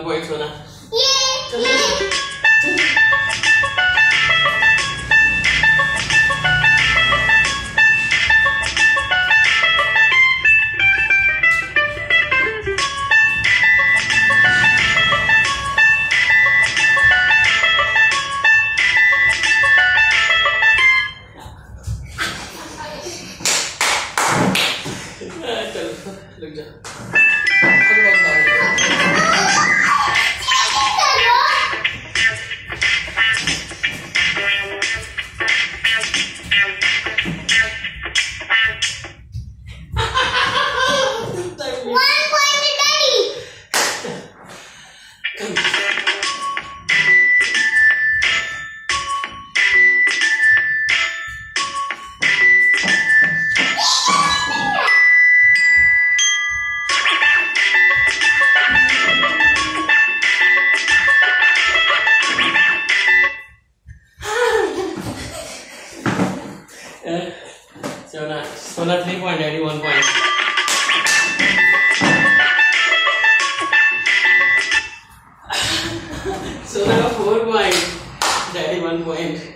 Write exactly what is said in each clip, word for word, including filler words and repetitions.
Point सोना। चलो लग जा। Sona Sona three point, daddy one point. Sona का four point, daddy one point.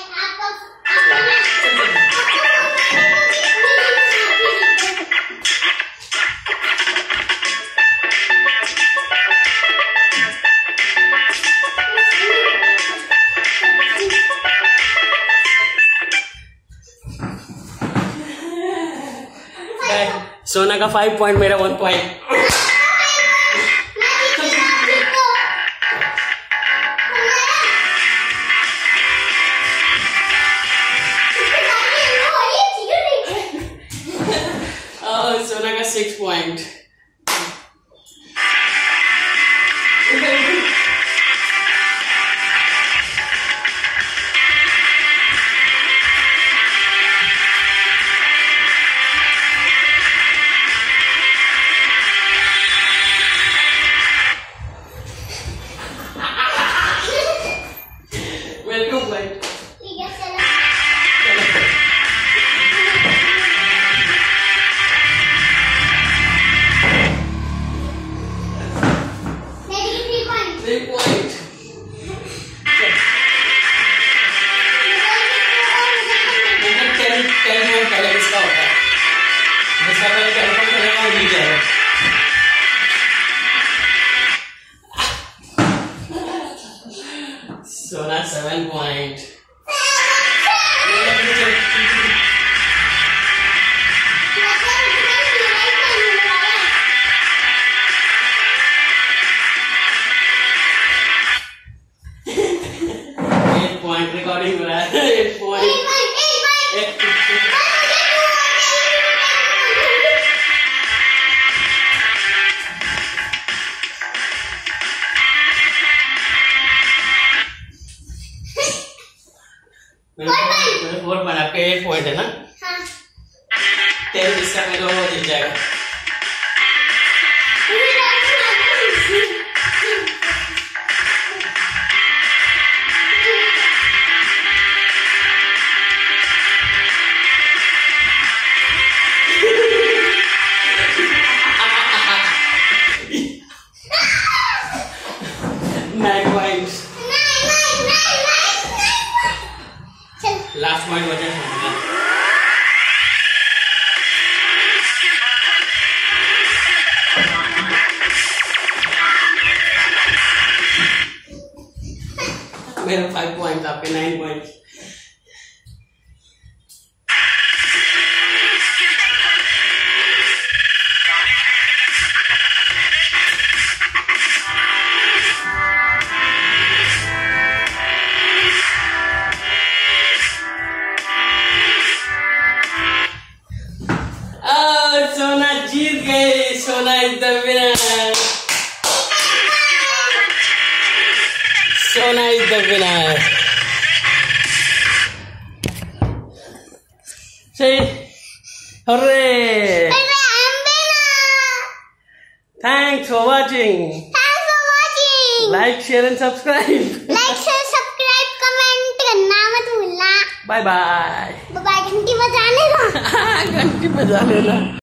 Sona का फाइव पॉइंट, मेरा वन पॉइंट। सोना का six point. Sona seven point. Eight point recording हो रहा है। एट पॉइंट मैंने फोर पॉइंट, आपके एट पॉइंट है ना? हाँ। टेन इसका मेरे को जीत जाएगा। Nine point. लास्ट पॉइंट बचा है। मेरा फाइव पॉइंट, आपके नाइन पॉइंट। सोना जीत गए। Sona is the winner. Sona is the winner. सही। Hurray. Thanks for watching. Like share and subscribe. Like share subscribe comment करना मत भूलना। Bye bye. बाय। घंटी बजा लेना। घंटी बजा लेना।